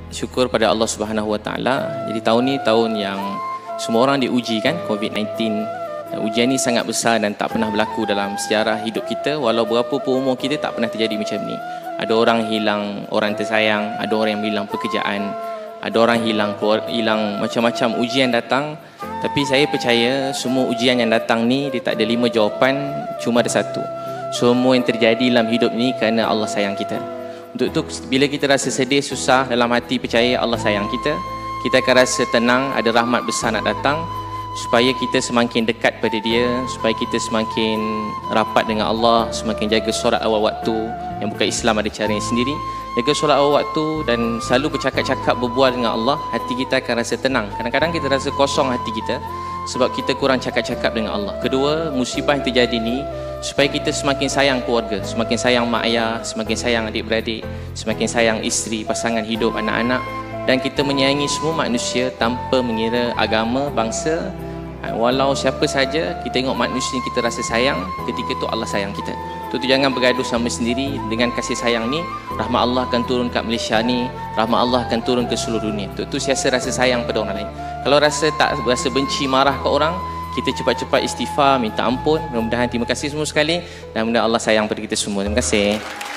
syukur pada Allah Subhanahu Wa Taala. Jadi tahun ni tahun yang semua orang diuji kan, COVID-19. Ujian ni sangat besar dan tak pernah berlaku dalam sejarah hidup kita. Walau berapa pun umur kita, tak pernah terjadi macam ni. Ada orang hilang orang tersayang, ada orang yang hilang pekerjaan, ada orang hilang macam-macam ujian datang. Tapi saya percaya semua ujian yang datang ni dia tak ada 5 jawapan, cuma ada satu. Semua yang terjadi dalam hidup ni kerana Allah sayang kita. Untuk itu bila kita rasa sedih, susah dalam hati, percaya Allah sayang kita. Kita akan rasa tenang, ada rahmat besar nak datang, supaya kita semakin dekat pada Dia, supaya kita semakin rapat dengan Allah, semakin jaga solat awal waktu. Yang bukan Islam ada caranya sendiri. Jaga solat awal waktu dan selalu bercakap-cakap, berbual dengan Allah, hati kita akan rasa tenang. Kadang-kadang kita rasa kosong hati kita sebab kita kurang cakap-cakap dengan Allah. Kedua, musibah yang terjadi ni supaya kita semakin sayang keluarga, semakin sayang mak ayah, semakin sayang adik-beradik, semakin sayang isteri, pasangan hidup, anak-anak, dan kita menyayangi semua manusia tanpa mengira agama, bangsa. Walau siapa saja, kita tengok manusia yang kita rasa sayang, ketika itu Allah sayang kita. Itu jangan bergaduh sama sendiri. Dengan kasih sayang ni, rahmat Allah akan turun kat Malaysia ni, rahmat Allah akan turun ke seluruh dunia. Itu siasa rasa sayang pada orang lain. Kalau rasa benci, marah ke orang, kita cepat-cepat istighfar, minta ampun. Mudah-mudahan terima kasih semua sekali, dan mudah-mudahan Allah sayang pada kita semua. Terima kasih.